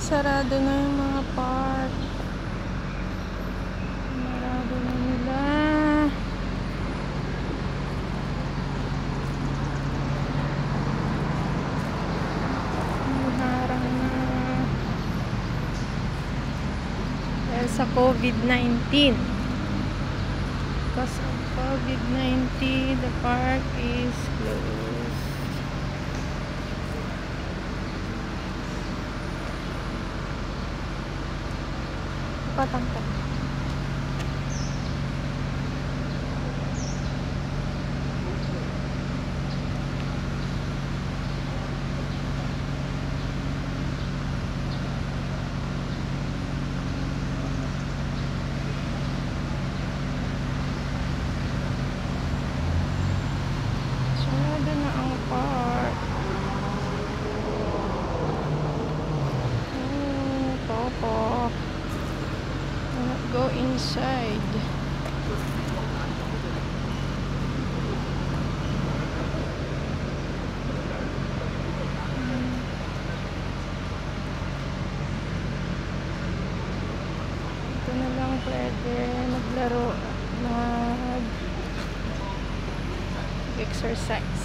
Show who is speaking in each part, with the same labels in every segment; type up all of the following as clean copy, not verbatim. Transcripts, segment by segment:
Speaker 1: sarado na yung mga park. Sarado na nila. Harang na. Dahil sa Covid-19. Because of Covid-19, the park is closed. Patangkad. Sarado na ang park. Oh, Popo. Go inside. Ito na lang pwede maglaro, mag-exercise.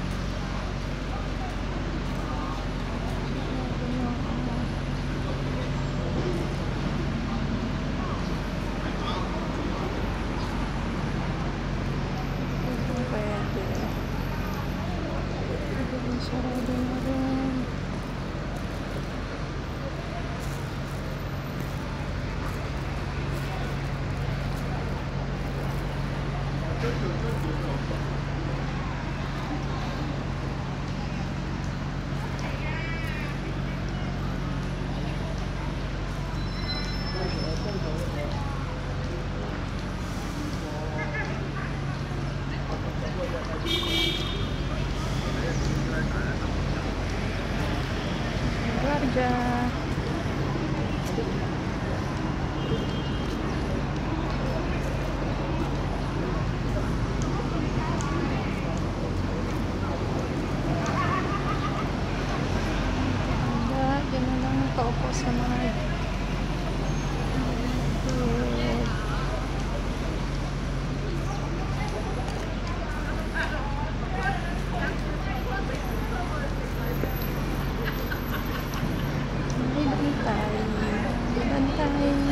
Speaker 1: Sarado na rin. Guardia. Diyan na lang nakaupo sa mga bantay.